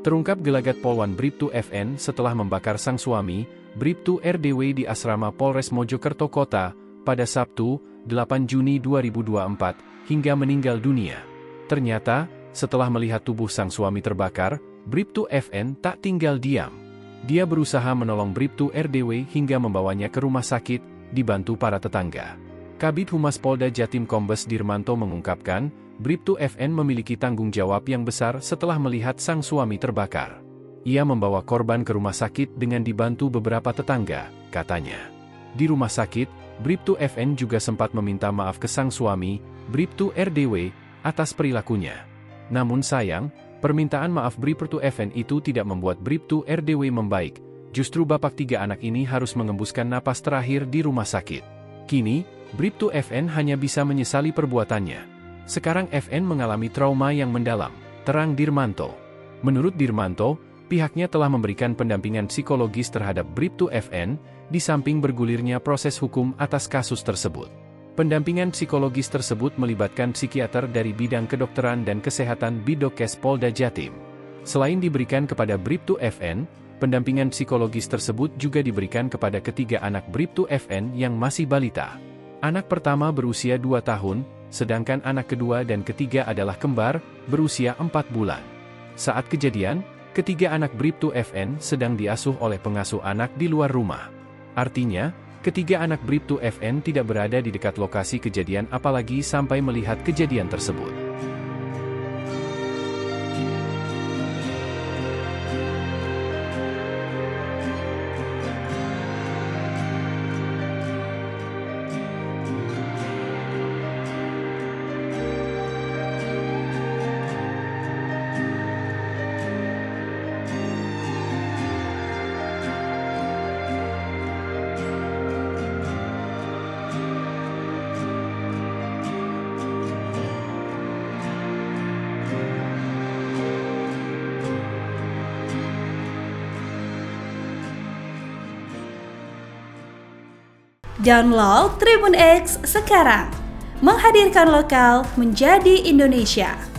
Terungkap gelagat Polwan Bribtu FN setelah membakar sang suami, Bribtu RDW di asrama Polres Mojokerto Kota, pada Sabtu, 8 Juni 2024, hingga meninggal dunia. Ternyata, setelah melihat tubuh sang suami terbakar, Bribtu FN tak tinggal diam. Dia berusaha menolong Bribtu RDW hingga membawanya ke rumah sakit, dibantu para tetangga. Kabid Humas Polda Jatim Kombes Dirmanto mengungkapkan, Bribtu FN memiliki tanggung jawab yang besar setelah melihat sang suami terbakar. Ia membawa korban ke rumah sakit dengan dibantu beberapa tetangga, katanya. Di rumah sakit, Bribtu FN juga sempat meminta maaf ke sang suami, Bribtu RDW, atas perilakunya. Namun sayang, permintaan maaf Bribtu FN itu tidak membuat Bribtu RDW membaik. Justru bapak 3 anak ini harus mengembuskan napas terakhir di rumah sakit. Kini, Bribtu FN hanya bisa menyesali perbuatannya. Sekarang FN mengalami trauma yang mendalam, terang Dirmanto. Menurut Dirmanto, pihaknya telah memberikan pendampingan psikologis terhadap Bribtu FN, di samping bergulirnya proses hukum atas kasus tersebut. Pendampingan psikologis tersebut melibatkan psikiater dari bidang kedokteran dan kesehatan Bidokes Polda Jatim. Selain diberikan kepada Bribtu FN, pendampingan psikologis tersebut juga diberikan kepada ketiga anak Bribtu FN yang masih balita. Anak pertama berusia 2 tahun, sedangkan anak kedua dan ketiga adalah kembar, berusia 4 bulan. Saat kejadian, ketiga anak Bribtu FN sedang diasuh oleh pengasuh anak di luar rumah. Artinya, ketiga anak Bribtu FN tidak berada di dekat lokasi kejadian apalagi sampai melihat kejadian tersebut. Download Tribun X sekarang, menghadirkan lokal menjadi Indonesia.